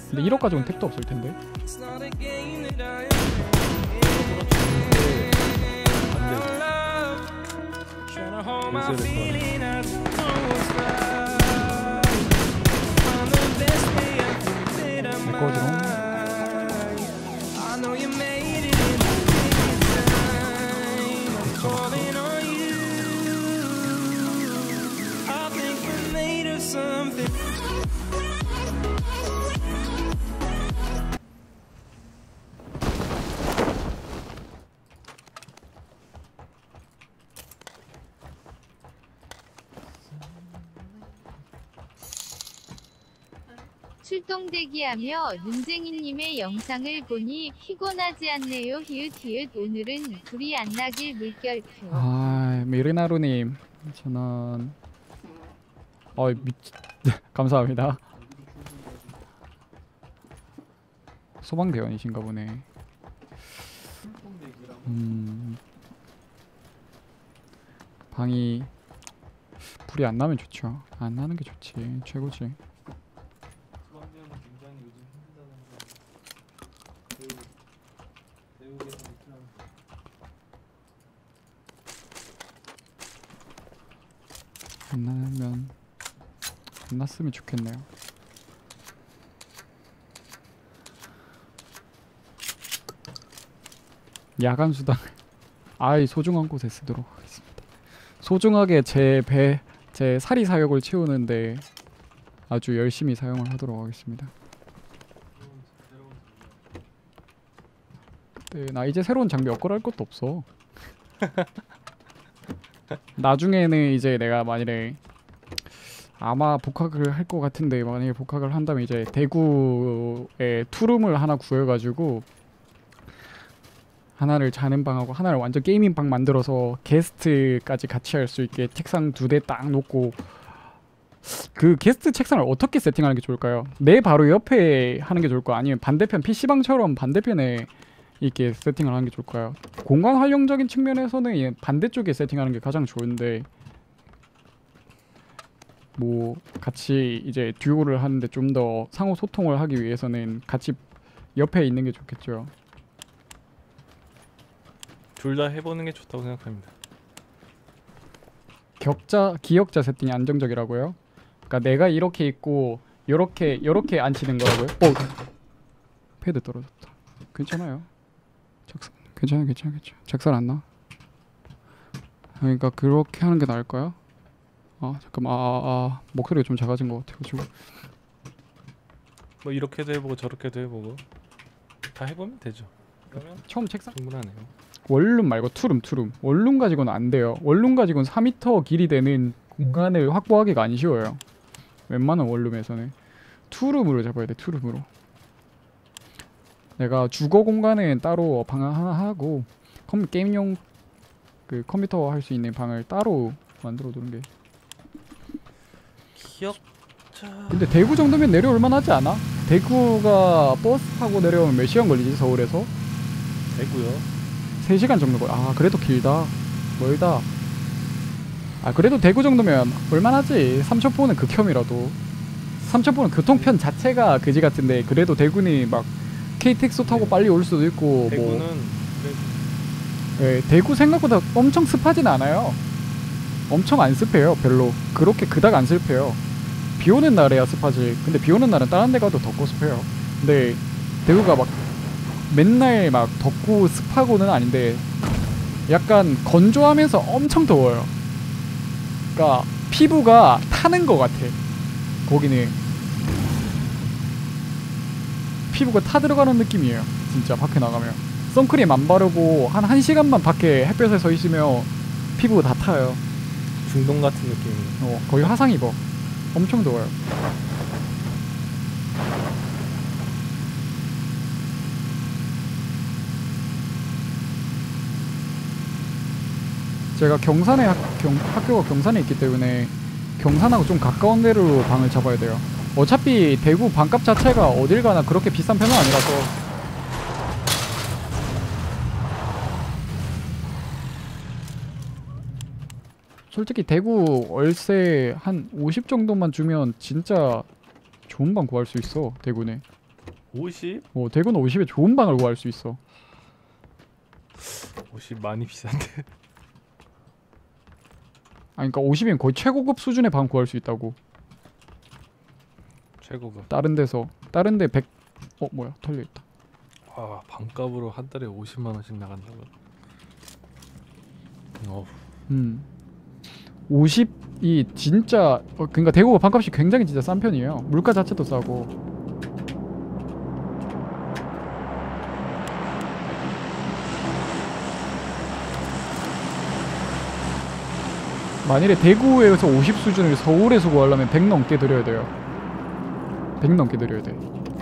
근데 1억 가지고는 택도 없을 텐데. 내 거지롱. 출동 대기하며 눈쟁이님의 영상을 보니 피곤하지 않네요. 히읗히읗 오늘은 불이 안 나길 물결표. 아, 미르나루님 전원. 감사합니다. 소방대원이신가 보네. 방이 불이 안 나면 좋죠. 안 나는 게 좋지. 최고지. 안 났으면 좋겠네요. 야간 수당 아이 소중한 곳에 쓰도록 하겠습니다. 소중하게 제 사리 사욕을 채우는데 아주 열심히 사용을 하도록 하겠습니다. 네, 나 이제 새로운 장비 업그레이드 할 것도 없어. 나중에는 이제 내가 만일에 아마 복학을 할 것 같은데, 만약에 복학을 한다면 이제 대구에 투룸을 하나 구해가지고 하나를 자는 방하고 하나를 완전 게이밍 방 만들어서 게스트까지 같이 할 수 있게 책상 2대 딱 놓고, 그 게스트 책상을 어떻게 세팅하는 게 좋을까요? 내 바로 옆에 하는 게 좋을까요? 아니면 반대편 PC방처럼 반대편에 이렇게 세팅을 하는 게 좋을까요? 공간 활용적인 측면에서는 반대쪽에 세팅하는 게 가장 좋은데, 뭐 같이 이제 듀오를 하는데 좀 더 상호 소통을 하기 위해서는 같이 옆에 있는 게 좋겠죠. 둘 다 해보는 게 좋다고 생각합니다. 기역자 세팅이 안정적이라고요? 그러니까 내가 이렇게 있고 요렇게 앉히는 거라고요? 패드 떨어졌다. 괜찮아요. 괜찮아. 작살 안 나. 그러니까 그렇게 하는 게 나을까요? 잠깐만. 목소리가 좀 작아진 것 같아가지고. 뭐 이렇게도 해보고 저렇게도 해보고 다 해보면 되죠. 그러면 처음 책상 충분하네요. 원룸 말고 투룸. 원룸 가지고는 안 돼요. 원룸 가지고는 4m 길이 되는 공간을 확보하기가 안 쉬워요. 웬만한 원룸에서는. 투룸으로 잡아야 돼. 투룸으로. 내가 주거 공간은 따로 방 하나 하고 게임용 그 컴퓨터 할 수 있는 방을 따로 만들어 두는 게. 기억자. 근데 대구 정도면 내려올 만하지 않아? 대구가 버스 타고 내려오면 몇 시간 걸리지? 서울에서? 대구요? 3시간 정도 걸려. 그래도 길다. 멀다. 그래도 대구 정도면 얼마나지? 삼천포는 극혐이라도. 삼천포는 교통편 자체가 그지 같은데, 그래도 대구는 막 KTX 타고 빨리 올 수도 있고. 대구는 네, 대구 생각보다 엄청 습하진 않아요. 엄청 안 습해요. 별로 그렇게 그닥 안 습해요. 비 오는 날에야 습하지. 근데 비 오는 날은 다른 데 가도 덥고 습해요. 근데 대구가 막 맨날 막 덥고 습하고는 아닌데 약간 건조하면서 엄청 더워요. 그러니까 피부가 타는 것 같아. 거기는 피부가 타들어가는 느낌이에요. 진짜 밖에 나가면 선크림 안 바르고 한 1시간만 밖에 햇볕에 서 있으면 피부가 다 타요. 중동 같은 느낌이에요. 거의 화상 입어. 엄청 더워요. 제가 경산에 학교가 경산에 있기 때문에 경산하고 좀 가까운 데로 방을 잡아야 돼요. 어차피 대구 방값 자체가 어딜 가나 그렇게 비싼 편은 아니라서. 솔직히 대구 월세 한 50 정도만 주면 진짜 좋은 방 구할 수 있어. 대구네. 50? 대구는 50에 좋은 방을 구할 수 있어. 50 많이 비싼데. 아니 그러니까 50이면 거의 최고급 수준의 방 구할 수 있다고. 최고급. 다른 데 100. 뭐야 털려있다. 와, 방값으로 한 달에 50만 원씩 나간다고. 50이 진짜 그러니까 대구가 방값이 굉장히 진짜 싼 편이에요. 물가 자체도 싸고. 만일에 대구에서 50 수준을 서울에서 구하려면 100 넘게 들여야 돼요. 100 넘게 들여야 돼.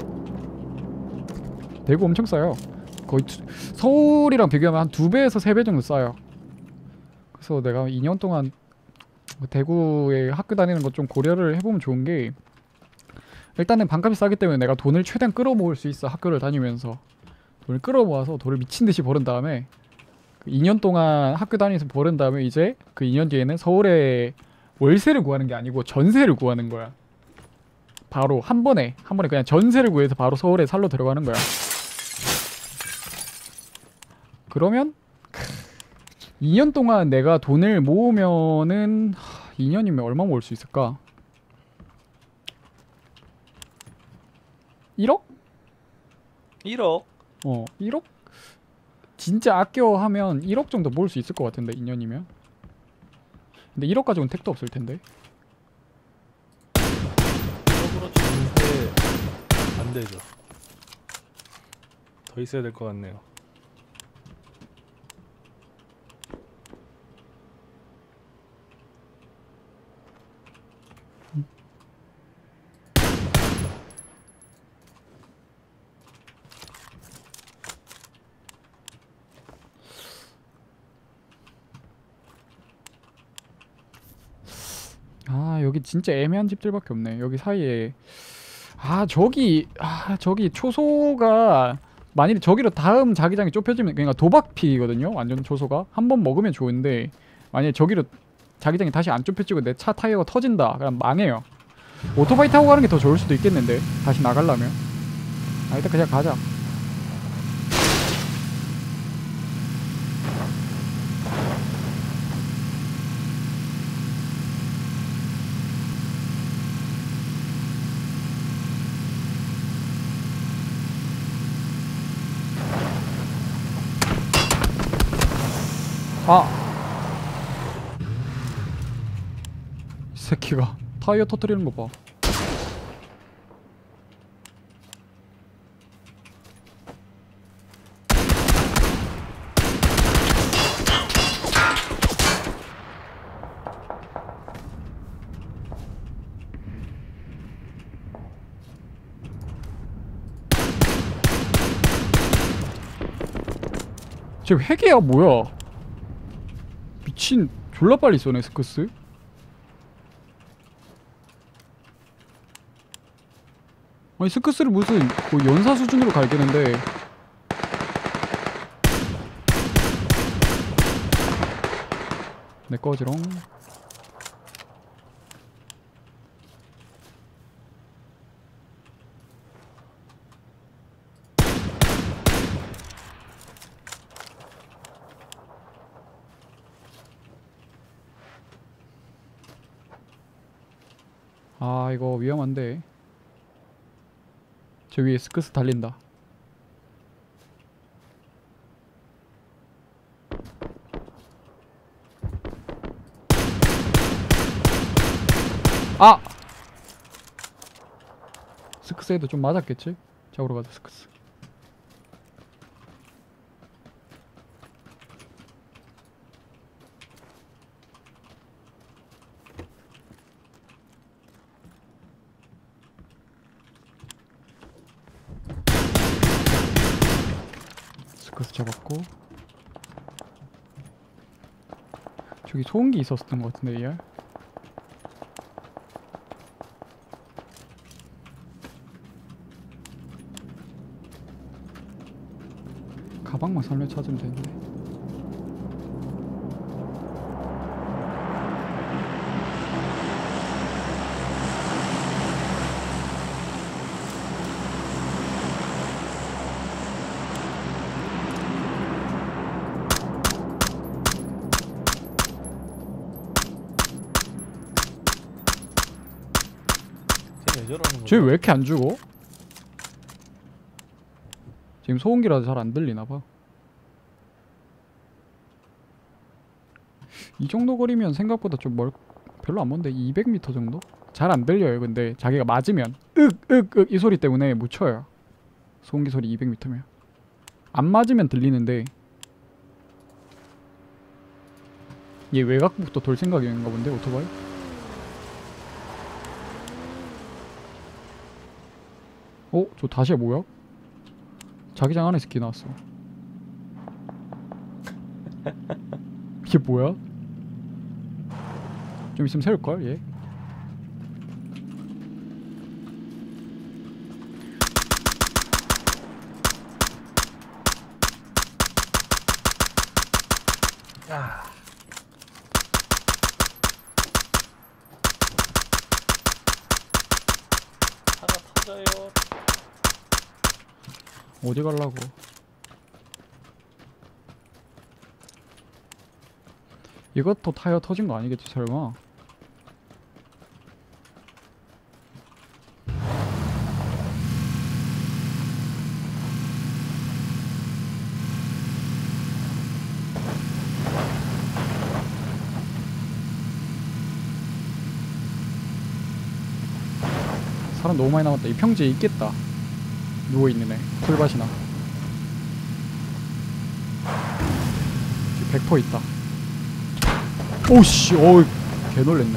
대구 엄청 싸요. 거의 서울이랑 비교하면 한 2배에서 3배 정도 싸요. 그래서 내가 2년 동안 대구에 학교 다니는 거 좀 고려를 해보면 좋은 게, 일단은 반값이 싸기 때문에 내가 돈을 최대한 끌어모을 수 있어. 학교를 다니면서 돈을 끌어모아서 돈을 미친듯이 벌은 다음에 2년 동안 학교 다니면서 벌은 다음에 이제 그 2년 뒤에는 서울에 월세를 구하는 게 아니고 전세를 구하는 거야. 바로 한 번에 그냥 전세를 구해서 바로 서울에 살러 들어가는 거야. 그러면 2년 동안 내가 돈을 모으면은 2년이면 얼마 모을 수 있을까? 1억? 1억? 1억? 진짜 아껴 하면 1억 정도 모을 수 있을 것 같은데 2년이면. 근데 1억 가지고는 택도 없을 텐데. 1억으로 전세 안 되죠. 더 있어야 될 것 같네요. 여기 진짜 애매한 집들밖에 없네. 여기 사이에 저기 초소가 만일에 저기로 다음 자기장이 좁혀지면, 그러니까 도박픽이거든요. 완전 초소가 한 번 먹으면 좋은데, 만약에 저기로 자기장이 다시 안 좁혀지고 내 차 타이어가 터진다, 그럼 망해요. 오토바이 타고 가는 게 더 좋을 수도 있겠는데, 다시 나가려면. 일단 그냥 가자. 이 새끼가 타이어 터뜨리는 거 봐. 쟤 핵이야 뭐야? 미친, 졸라 빨리 쏘네 스커스. 아니 스커스를 무슨 연사 수준으로 갈기는데. 내 꺼지롱. 이거 위험한데. 저 위에 스크스 달린다. 스크스에도 좀 맞았겠지? 잡으러 가자 스크스. 스크스 잡았고. 저기 소음기 있었던 것 같은데 AR? 가방만 살려 찾으면 되는데. 저러는 거야? 쟤 왜 이렇게 안 죽어? 지금 소음기라서 잘 안 들리나봐. 이 정도 거리면 생각보다 좀 별로 안 먼데 200m 정도? 잘 안 들려요. 근데 자기가 맞으면 윽윽윽 이 소리 때문에 못 쳐요. 소음기 소리 200m면 안 맞으면 들리는데 얘 외곽부터 돌 생각인가 본데 오토바이? 어? 저 다시야 뭐야? 자기장 안에 스키 나왔어. 이게 뭐야? 좀 있으면 세울걸 얘? 아. 차가 터져요. 어디 갈라고? 이것도 타이어 터진 거 아니겠지 설마? 사람 너무 많이 남았다. 이 평지에 있겠다. 누워있는 애 풀밭이나 지금 100% 있다. 오씨 어우 개놀랬네.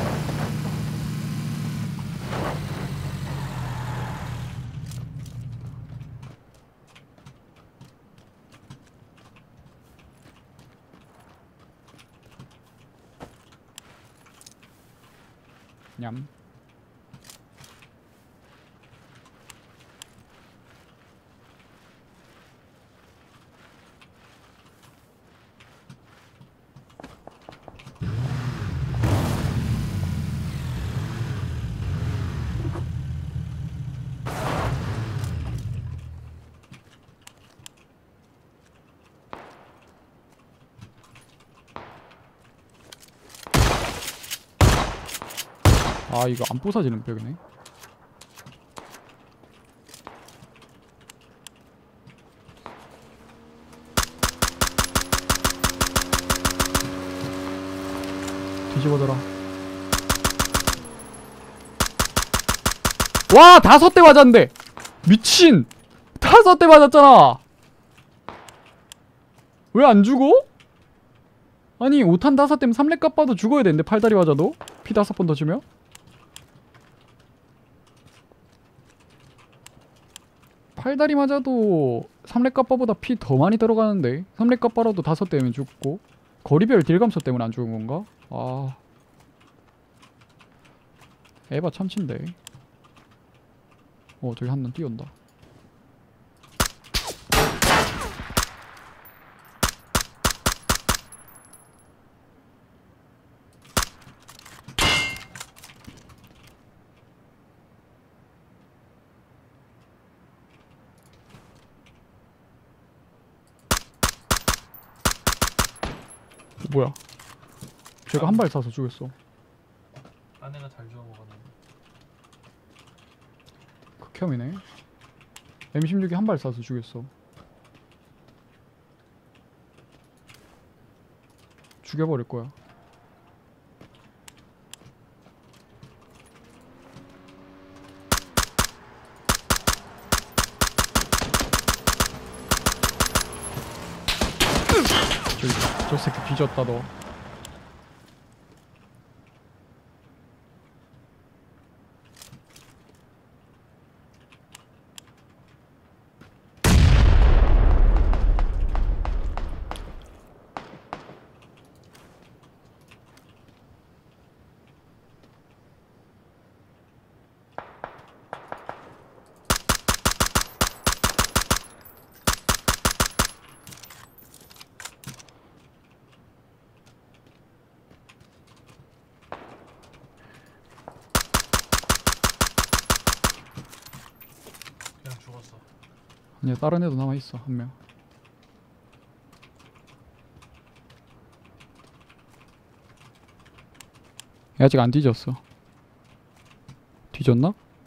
냠. 아 이거 안 부서지는 벽이네. 뒤집어져라. 와 5대 맞았는데 미친 5대 맞았잖아. 왜 안 죽어? 아니 5탄 5대면 3렙 값봐도 죽어야 되는데 팔다리 맞아도 피 5번 더 주면? 팔다리 맞아도 3렙 값바보다 피 더 많이 들어가는데 3렙 값바라도 5대면 죽고 거리별 딜감소 때문에 안 죽은 건가? 아 에바 참친데. 어 저기 한 놈 뛰어온다. 뭐야? 제가 한 발 쏴서 죽였어. 아내가 잘 주워 먹었네. 극혐이네. M16이 한 발 쏴서 죽였어. 죽여버릴 거야. 저 새끼 뒤졌다 너. 그냥 죽었어. 아니야 다른 애도 남아있어 한 명. 얘 아직 안 뒤졌어. 뒤졌나?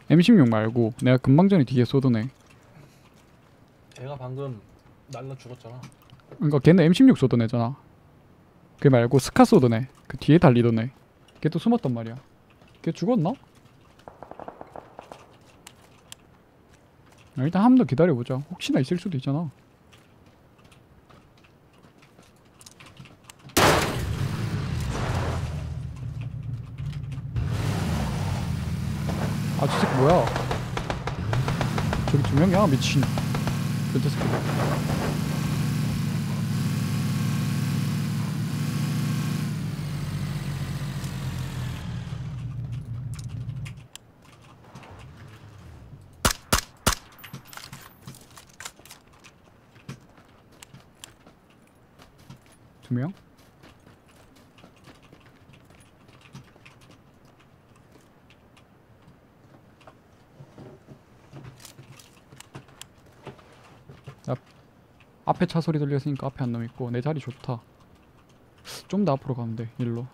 M16 말고 내가 금방 전에 뒤에 쏘던 애. 걔가 방금 날라 죽었잖아. 그러니까 걔는 M16 쏘던 애잖아. 걔 말고 스카 쏘던 애. 그 뒤에 달리던 애. 걔 또 숨었단 말이야. 걔 죽었나? 일단 한 번 더 기다려보자. 혹시나 있을 수도 있잖아. 아, 저 새끼 뭐야? 저기 두 명이야, 미친. 변태 새끼들. 두 명? 앞에 차 소리 들렸으니까 앞에 한 놈 있고 내 자리 좋다. 좀 더 앞으로 가면 돼. 일로.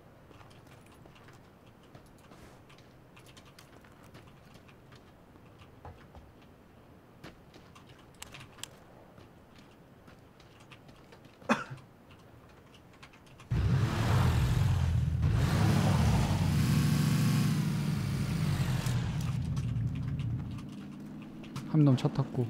한 놈 차 탔고.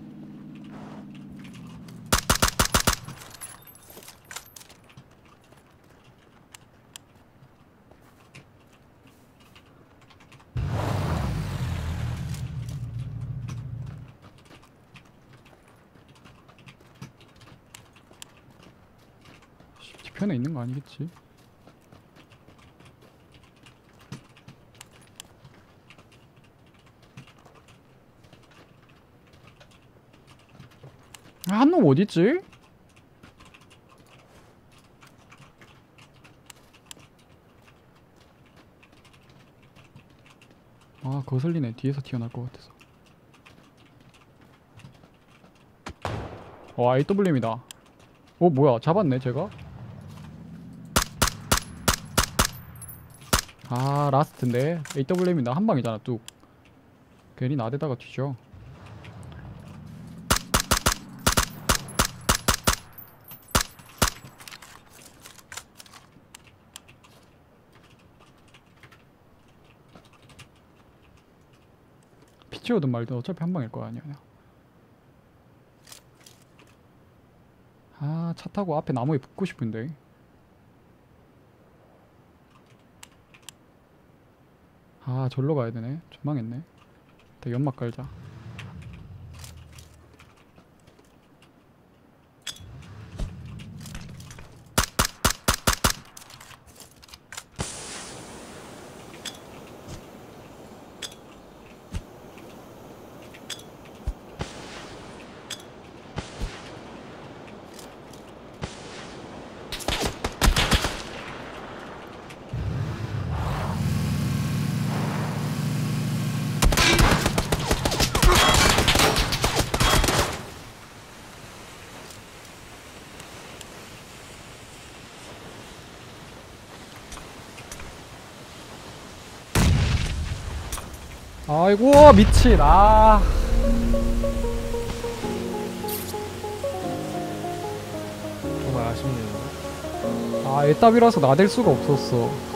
뒤편에 있는 거 아니겠지? 한 놈 어딨지? 아, 거슬리네. 뒤에서 튀어나올 것 같아서. AWM이다. 뭐야, 잡았네 제가. 아, 라스트인데 AWM이 나 한 방이잖아. 뚝. 괜히 나대다가 튀죠. 피치오든 말든 어차피 한 방일 거야. 아니야. 아, 차 타고 앞에 나무에 붙고 싶은데. 아, 절로 가야 되네. 전망했네. 일단 연막 깔자. 아이고, 미친. 아, 정말 아쉽네요. 애답이라서 나댈 수가 없었어.